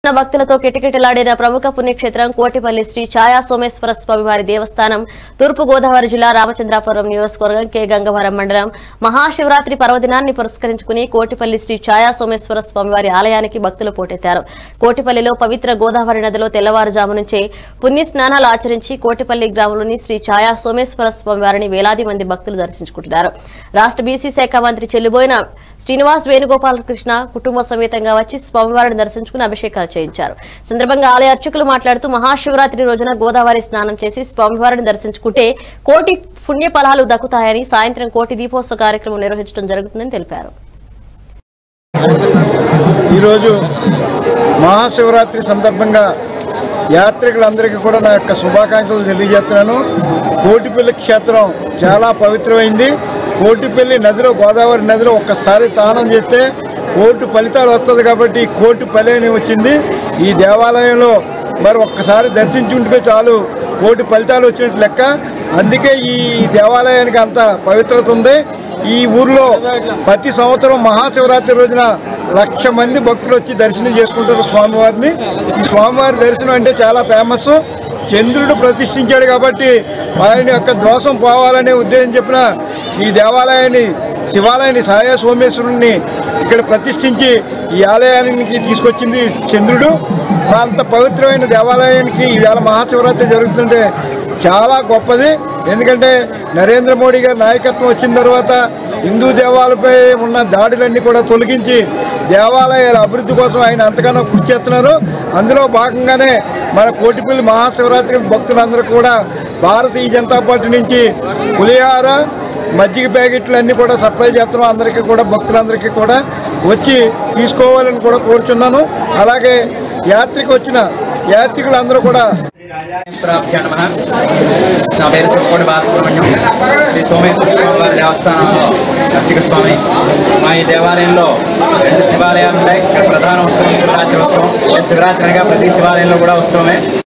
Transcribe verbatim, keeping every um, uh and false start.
భక్తులతో కిటకిటలాడిన ప్రముఖ పుణ్యక్షేత్రం కోటిపల్లి శ్రీ ఛాయా సోమేశ్వర స్వామివారి దేవస్థానం తూర్పు గోదావరి జిల్లా రామచంద్రాపురం నియోజకవర్గం కె గంగవరం మండలం మహాశివరాత్రి పర్వదినాన్ని పురస్కరించుకుని కోటిపల్లి శ్రీ ఛాయా సోమేశ్వర స్వామివారి ఆలయానికి భక్తులు పోటెత్తారు. కోటిపల్లిలో పవిత్ర గోదావరి నదిలో తెల్లవారుజాము నుంచే పుణ్య స్నానాలు ఆచరించి కోటిపల్లి గ్రామంలోని శ్రీ ఛాయా సోమేశ్వర స్వామివారిని వేలాది మంది భక్తులు దర్శించుకుంటున్నారు. రాష్ట్ర బీసీ శాఖ మంత్రి చెల్లిబోయిన శ్రీనివాస్ వేణుగోపాలకృష్ణ కుటుంబ సమేతంగా వచ్చి స్వామివారిని దర్శించుకుని అభిషేకాలు చేయించారు. సందర్భంగా ఆలయ అర్చకులు మాట్లాడుతూ మహాశివరాత్రి రోజున గోదావరి స్నానం చేసి స్వామివారిని దర్శించుకుంటే కోటి పుణ్య ఫలాలు దక్కుతాయని, సాయంత్రం కోటి దీపోత్సవ కార్యక్రమం నిర్వహించడం జరుగుతుందని తెలిపారు. ఈరోజు మహాశివరాత్రి సందర్భంగా యాత్రికులందరికీ కూడా నా యొక్క శుభాకాంక్షలు తెలియజేస్తున్నాను. కోటిపల్లి క్షేత్రం చాలా పవిత్రమైంది. కోటిపల్లి నదిలో గోదావరి నదిలో ఒక్కసారి స్నానం చేస్తే కోటి ఫలితాలు వస్తుంది కాబట్టి కోటి పల్లి అని వచ్చింది. ఈ దేవాలయంలో మరి ఒక్కసారి దర్శించుకుంటే చాలు కోటి ఫలితాలు వచ్చినట్టు లెక్క. అందుకే ఈ దేవాలయానికి అంత పవిత్రత ఉంది. ఈ ఊర్లో ప్రతి సంవత్సరం మహాశివరాత్రి రోజున లక్ష మంది భక్తులు వచ్చి దర్శనం చేసుకుంటారు స్వామివారిని. ఈ స్వామివారి దర్శనం అంటే చాలా ఫేమస్. చంద్రుడు ప్రతిష్ఠించాడు కాబట్టి ఆయన యొక్క దోషం పోవాలనే ఉద్దేశం చెప్పిన ఈ దేవాలయాన్ని శివాలయాన్ని ఛాయా సోమేశ్వరుణ్ణి ఇక్కడ ప్రతిష్ఠించి ఈ ఆలయానికి తీసుకొచ్చింది చంద్రుడు. అంత పవిత్రమైన దేవాలయానికి ఈవేళ మహాశివరాత్రి జరుగుతుంటే చాలా గొప్పది. ఎందుకంటే నరేంద్ర మోడీ గారి నాయకత్వం వచ్చిన తర్వాత హిందూ దేవాలయాలపై ఉన్న దాడులన్నీ కూడా తొలగించి దేవాలయాల అభివృద్ధి కోసం ఆయన అంతగానో కృషి చేస్తున్నారు. అందులో భాగంగానే మన కోటిపల్లి మహాశివరాత్రి భక్తులందరూ కూడా భారతీయ జనతా పార్టీ నుంచి పులిహార మజ్జిగ ప్యాకెట్లు అన్నీ కూడా సప్లై చేస్తున్నాం. అందరికీ కూడా భక్తులందరికీ కూడా వచ్చి తీసుకోవాలని కూడా కోరుచున్నాను. అలాగే యాత్రికి వచ్చిన యాత్రికులందరూ కూడా నా పేరు సుక్కోటి బాలసుబ్రహ్మణ్యం. శ్రీ సోమేశ్వర స్వామి వారి దేవస్థానంలో అర్చక స్వామి. మా ఈ దేవాలయంలో రెండు శివాలయాలు ఉన్నాయి. ఇక్కడ ప్రధాన ఉత్సవం శివరాత్రి ఉత్సవం. శివరాత్రి అనగా ప్రతి శివాలయంలో కూడా ఉత్సవమే.